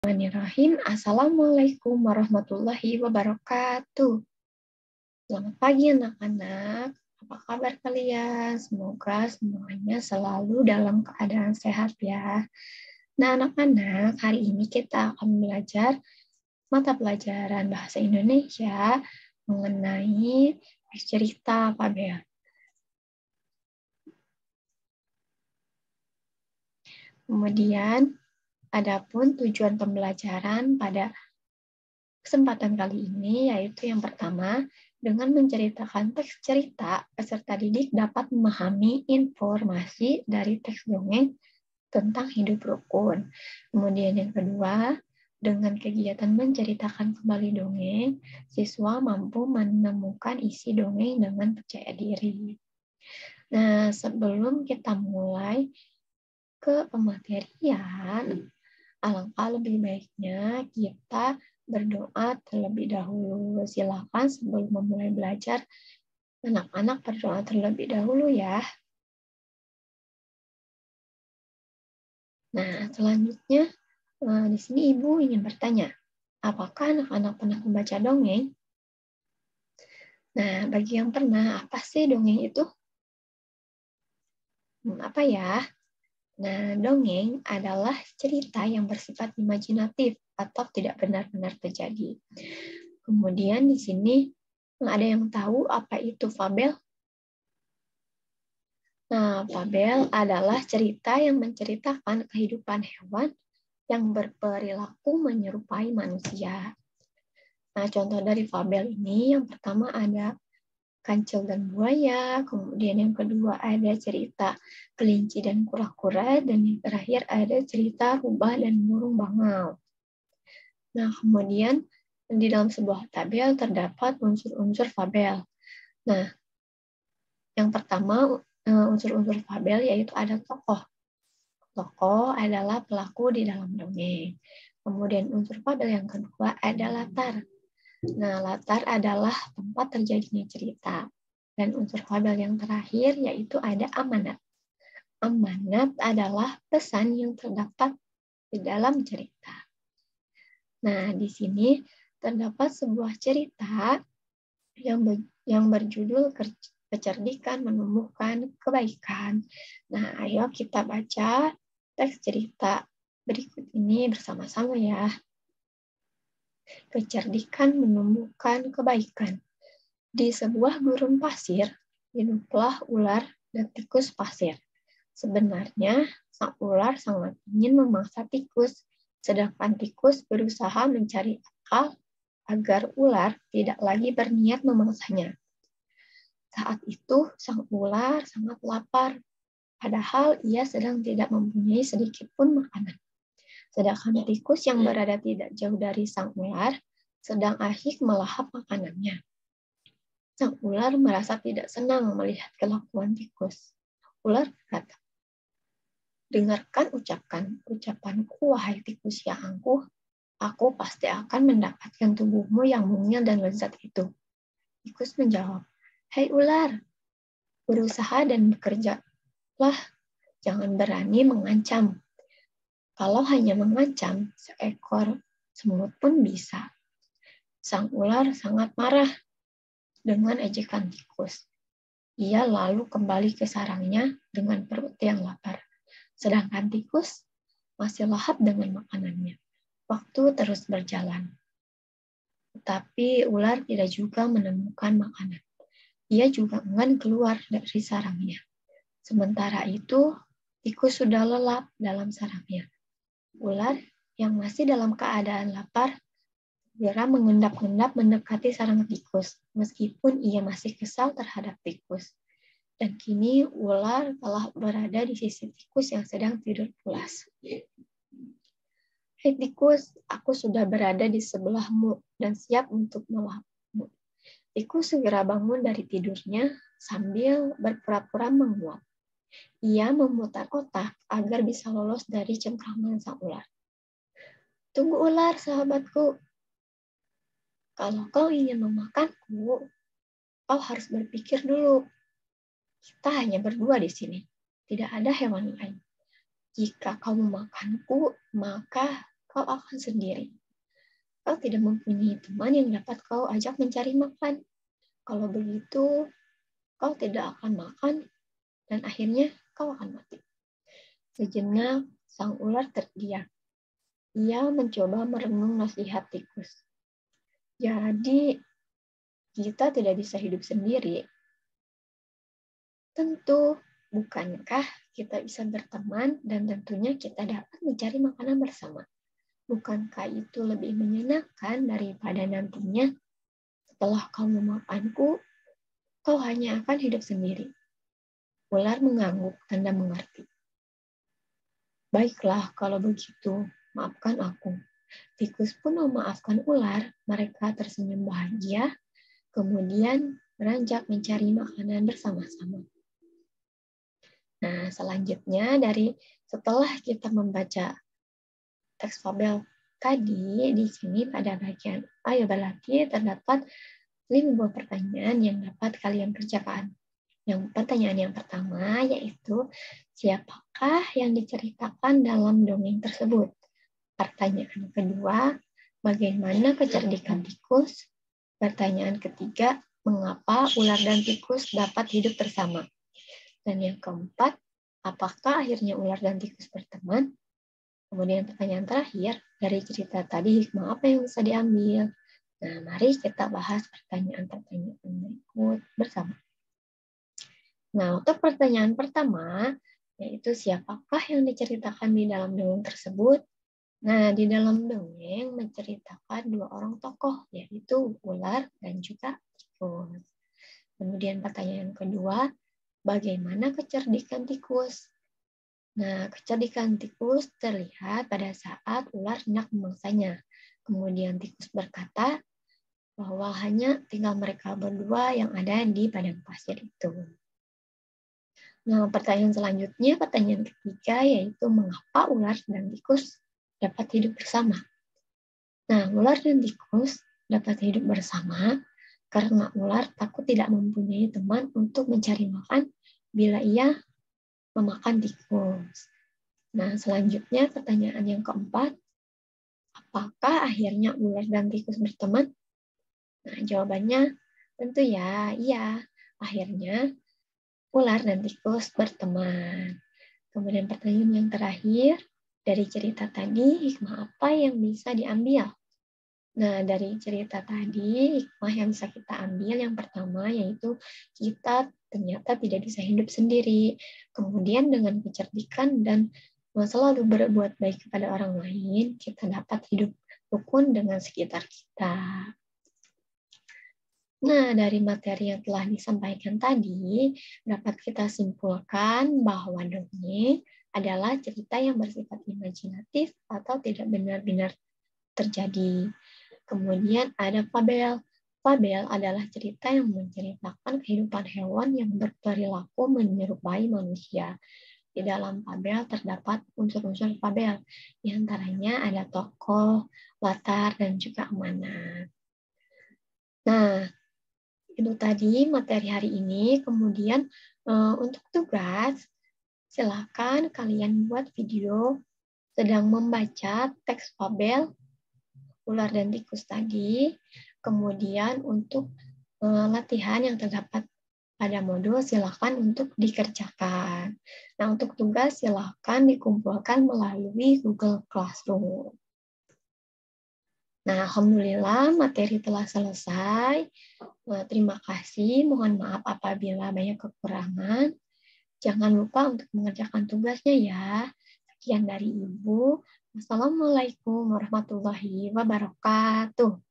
Bismillahirrahmanirrahim. Assalamualaikum warahmatullahi wabarakatuh. Selamat pagi anak-anak. Apa kabar kalian? Semoga semuanya selalu dalam keadaan sehat ya. Nah anak-anak, hari ini kita akan belajar mata pelajaran bahasa Indonesia mengenai cerita Fabel. Kemudian, adapun tujuan pembelajaran pada kesempatan kali ini yaitu yang pertama, dengan menceritakan teks cerita, peserta didik dapat memahami informasi dari teks dongeng tentang hidup rukun. Kemudian yang kedua, dengan kegiatan menceritakan kembali dongeng, siswa mampu menemukan isi dongeng dengan percaya diri. Nah, sebelum kita mulai ke pematerian, alangkah lebih baiknya kita berdoa terlebih dahulu. Silakan sebelum memulai belajar, anak-anak berdoa terlebih dahulu ya. Nah, selanjutnya di sini Ibu ingin bertanya, apakah anak-anak pernah membaca dongeng? Nah, bagi yang pernah, apa sih dongeng itu? Apa ya? Nah, dongeng adalah cerita yang bersifat imajinatif atau tidak benar-benar terjadi. Kemudian di sini ada yang tahu apa itu fabel? Nah, fabel adalah cerita yang menceritakan kehidupan hewan yang berperilaku menyerupai manusia. Nah, contoh dari fabel ini yang pertama ada Kancil dan Buaya, kemudian yang kedua ada cerita Kelinci dan Kura-kura, dan yang terakhir ada cerita Rubah dan Burung Bangau. Nah, kemudian di dalam sebuah tabel terdapat unsur-unsur fabel. Nah, yang pertama unsur-unsur fabel yaitu ada tokoh. Tokoh adalah pelaku di dalam dongeng. Kemudian unsur fabel yang kedua ada latar. Nah, latar adalah tempat terjadinya cerita. Dan unsur fabel yang terakhir yaitu ada amanat. Amanat adalah pesan yang terdapat di dalam cerita. Nah, di sini terdapat sebuah cerita yang berjudul Kecerdikan Menumbuhkan Kebaikan. Nah, ayo kita baca teks cerita berikut ini bersama-sama ya. Kecerdikan menumbuhkan kebaikan. Di sebuah gurun pasir, hiduplah ular dan tikus pasir. Sebenarnya, sang ular sangat ingin memangsa tikus, sedangkan tikus berusaha mencari akal agar ular tidak lagi berniat memangsanya. Saat itu, sang ular sangat lapar, padahal ia sedang tidak mempunyai sedikit pun makanan. Sedangkan tikus yang berada tidak jauh dari sang ular sedang asyik melahap makanannya. Sang ular merasa tidak senang melihat kelakuan tikus. Ular berkata, "Dengarkan ucapanku, wahai tikus yang angkuh. Aku pasti akan mendapatkan tubuhmu yang mungil dan lezat itu." Tikus menjawab, "Hei ular, berusaha dan bekerjalah. Jangan berani mengancam. Kalau hanya mengancam, seekor semut pun bisa." Sang ular sangat marah dengan ejekan tikus. Ia lalu kembali ke sarangnya dengan perut yang lapar. Sedangkan tikus masih lahap dengan makanannya. Waktu terus berjalan. Tetapi ular tidak juga menemukan makanan. Ia juga enggan keluar dari sarangnya. Sementara itu, tikus sudah lelap dalam sarangnya. Ular yang masih dalam keadaan lapar segera mengendap-endap mendekati sarang tikus, meskipun ia masih kesal terhadap tikus. Dan kini ular telah berada di sisi tikus yang sedang tidur pulas. "Hei tikus, aku sudah berada di sebelahmu dan siap untuk melahapmu." Tikus segera bangun dari tidurnya sambil berpura-pura menguap. Ia memutar otak agar bisa lolos dari cengkraman sang ular. "Tunggu ular, sahabatku. Kalau kau ingin memakanku, kau harus berpikir dulu. Kita hanya berdua di sini. Tidak ada hewan lain. Jika kau memakanku, maka kau akan sendiri. Kau tidak mempunyai teman yang dapat kau ajak mencari makan. Kalau begitu, kau tidak akan makan dan akhirnya kau akan mati. Sejenak, sang ular terdiam. Ia mencoba merenung nasihat tikus. Jadi, kita tidak bisa hidup sendiri. Tentu, bukankah kita bisa berteman dan tentunya kita dapat mencari makanan bersama? Bukankah itu lebih menyenangkan daripada nantinya setelah kau memakanku, kau hanya akan hidup sendiri? Ular mengangguk tanda mengerti. Baiklah kalau begitu, maafkan aku. Tikus pun memaafkan ular, mereka tersenyum bahagia, kemudian beranjak mencari makanan bersama-sama. Nah, selanjutnya setelah kita membaca teks fabel tadi, di sini pada bagian ayo berlatih terdapat 5 buah pertanyaan yang dapat kalian kerjakan. Pertanyaan yang pertama yaitu, siapakah yang diceritakan dalam dongeng tersebut? Pertanyaan kedua, bagaimana kecerdikan tikus? Pertanyaan ketiga, mengapa ular dan tikus dapat hidup bersama? Dan yang keempat, apakah akhirnya ular dan tikus berteman? Kemudian pertanyaan terakhir, dari cerita tadi hikmah apa yang bisa diambil? Nah, mari kita bahas pertanyaan-pertanyaan berikut bersama. Nah, untuk pertanyaan pertama, yaitu siapakah yang diceritakan di dalam dongeng tersebut? Nah, di dalam dongeng menceritakan 2 orang tokoh, yaitu ular dan juga tikus. Kemudian pertanyaan kedua, bagaimana kecerdikan tikus? Nah, kecerdikan tikus terlihat pada saat ular hendak memangsanya. Kemudian tikus berkata bahwa hanya tinggal mereka berdua yang ada di padang pasir itu. Nah, pertanyaan selanjutnya, pertanyaan ketiga, yaitu mengapa ular dan tikus dapat hidup bersama? Nah, ular dan tikus dapat hidup bersama karena ular takut tidak mempunyai teman untuk mencari makan bila ia memakan tikus. Nah, selanjutnya pertanyaan yang keempat, apakah akhirnya ular dan tikus berteman? Nah, jawabannya tentu ya, iya. Akhirnya ular dan tikus berteman. Kemudian pertanyaan yang terakhir, dari cerita tadi, hikmah apa yang bisa diambil? Nah, dari cerita tadi, hikmah yang bisa kita ambil yang pertama yaitu kita ternyata tidak bisa hidup sendiri. Kemudian dengan kecerdikan dan selalu berbuat baik kepada orang lain, kita dapat hidup rukun dengan sekitar kita. Nah, dari materi yang telah disampaikan tadi, dapat kita simpulkan bahwa dongeng adalah cerita yang bersifat imajinatif atau tidak benar-benar terjadi. Kemudian ada fabel. Fabel adalah cerita yang menceritakan kehidupan hewan yang berperilaku menyerupai manusia. Di dalam fabel terdapat unsur-unsur fabel, di antaranya ada tokoh, latar, dan juga amanat. Nah, itu tadi materi hari ini. Kemudian untuk tugas, silakan kalian buat video sedang membaca teks fabel ular dan tikus tadi. Kemudian untuk latihan yang terdapat pada modul silakan untuk dikerjakan. Nah, untuk tugas silakan dikumpulkan melalui Google Classroom. Nah, alhamdulillah materi telah selesai. Terima kasih. Mohon maaf apabila banyak kekurangan. Jangan lupa untuk mengerjakan tugasnya ya. Sekian dari Ibu. Wassalamualaikum warahmatullahi wabarakatuh.